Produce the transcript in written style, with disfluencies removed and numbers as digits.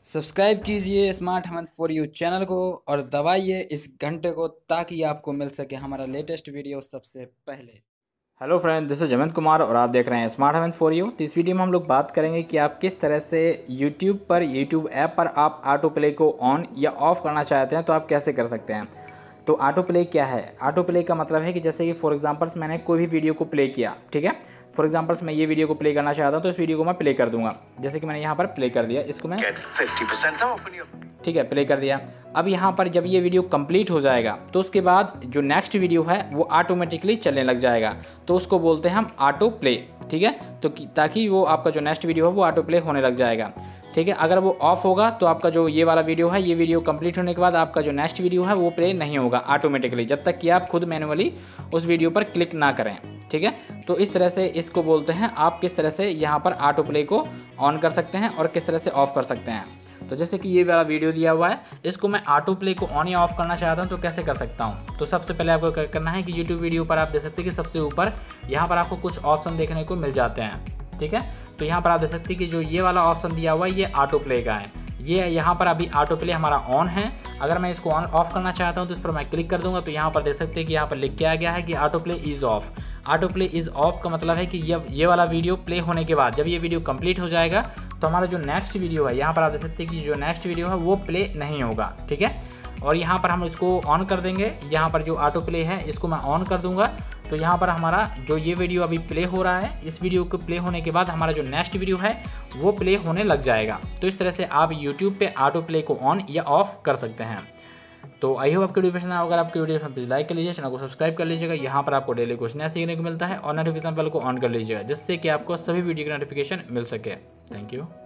Subscribe कीजिए smart Hemant for you channel को और दबाइए इस घंटे को ताकि आपको मिल सके हमारा लेटेस्ट वीडियो सबसे पहले। Hello friend, this is Hemant Kumar और आप देख रहे हैं स्मार्ट हेमंत फॉर यू। तो इस वीडियो में हम लोग बात करेंगे कि आप किस तरह से यूट्यूब ऐप पर आप ऑटो प्ले को ऑन या ऑफ करना चाहते हैं तो आप कैसे कर सकते हैं। तो ऑटो प्ले क्या है? ऑटो प्ले का मतलब है कि जैसे कि फॉर एग्जांपल्स मैंने कोई भी वीडियो को प्ले किया, ठीक है। फॉर एग्जांपल्स मैं ये वीडियो को प्ले करना चाहता हूँ तो इस वीडियो को मैं प्ले कर दूंगा। जैसे कि मैंने यहाँ पर प्ले कर दिया, इसको मैं 50% ठीक है प्ले कर दिया। अब यहाँ पर जब ये वीडियो कंप्लीट हो जाएगा तो उसके बाद जो नेक्स्ट वीडियो है वो ऑटोमेटिकली चलने लग जाएगा, तो उसको बोलते हैं हम ऑटो प्ले, ठीक है। तो ताकि वो आपका जो नेक्स्ट वीडियो है वो ऑटो प्ले होने लग जाएगा, ठीक है। अगर वो ऑफ होगा तो आपका जो ये वाला वीडियो है, ये वीडियो कंप्लीट होने के बाद आपका जो नेक्स्ट वीडियो है वो प्ले नहीं होगा ऑटोमेटिकली, जब तक कि आप खुद मैनुअली उस वीडियो पर क्लिक ना करें, ठीक है। तो इस तरह से इसको बोलते हैं आप किस तरह से यहाँ पर ऑटो प्ले को ऑन कर सकते हैं और किस तरह से ऑफ कर सकते हैं। तो जैसे कि ये वाला वीडियो दिया हुआ है, इसको मैं ऑटो प्ले को ऑन या ऑफ करना चाहता हूँ तो कैसे कर सकता हूँ। तो सबसे पहले आपको क्या करना है कि यूट्यूब वीडियो पर आप देख सकते हैं कि सबसे ऊपर यहाँ पर आपको कुछ ऑप्शन देखने को मिल जाते हैं, ठीक है। तो यहाँ पर आप देख सकते हैं कि जो ये वाला ऑप्शन दिया हुआ है ये ऑटो प्ले का है। ये यहाँ पर अभी ऑटो प्ले हमारा ऑन है। अगर मैं इसको ऑन ऑफ करना चाहता हूँ तो इस पर मैं क्लिक कर दूंगा तो यहाँ पर देख सकते हैं कि यहाँ पर लिख के आ गया है कि auto play is off. Auto play is off का मतलब है कि ये वाला वीडियो प्ले होने के बाद जब ये वीडियो कंप्लीट हो जाएगा तो हमारा जो नेक्स्ट वीडियो है, यहाँ पर आप देख सकते हैं कि जो नेक्स्ट वीडियो है वो प्ले नहीं होगा, ठीक है। और यहाँ पर हम इसको ऑन कर देंगे, यहाँ पर जो ऑटो प्ले है इसको मैं ऑन कर दूंगा तो यहाँ पर हमारा जो ये वीडियो अभी प्ले हो रहा है, इस वीडियो को प्ले होने के बाद हमारा जो नेक्स्ट वीडियो है वो प्ले होने लग जाएगा। तो इस तरह से आप यूट्यूब पे ऑटो प्ले को ऑन या ऑफ कर सकते हैं। तो आई होप आपकी वीडियो पसंद आया। अगर आपकी वीडियो पसंद लाइक कर लीजिए, चैनल को सब्सक्राइब कर लीजिएगा। यहाँ पर आपको डेली कुछ नया सीखने को मिलता है और नोटिफिकेशन बेल को ऑन कर लीजिएगा जिससे कि आपको सभी वीडियो की नोटिफिकेशन मिल सके। Thank you.